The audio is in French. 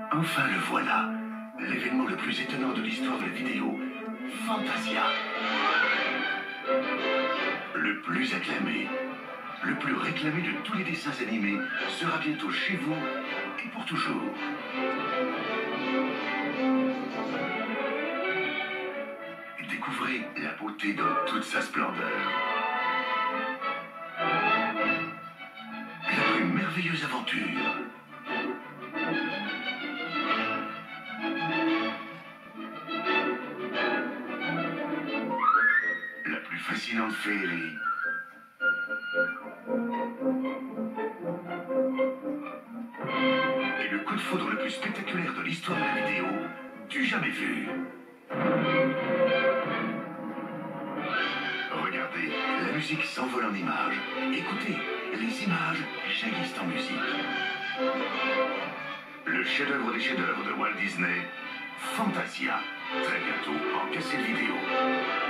Enfin le voilà, l'événement le plus étonnant de l'histoire de la vidéo, Fantasia. Le plus acclamé, le plus réclamé de tous les dessins animés sera bientôt chez vous et pour toujours. Découvrez la beauté dans toute sa splendeur. La plus merveilleuse aventure. La plus fascinante féerie. Et le coup de foudre le plus spectaculaire de l'histoire de la vidéo, du jamais vu. Regardez, la musique s'envole en images. Écoutez, les images jaillissent en musique. Le chef-d'œuvre des chefs-d'œuvre de Walt Disney, Fantasia. Très bientôt en cassette vidéo.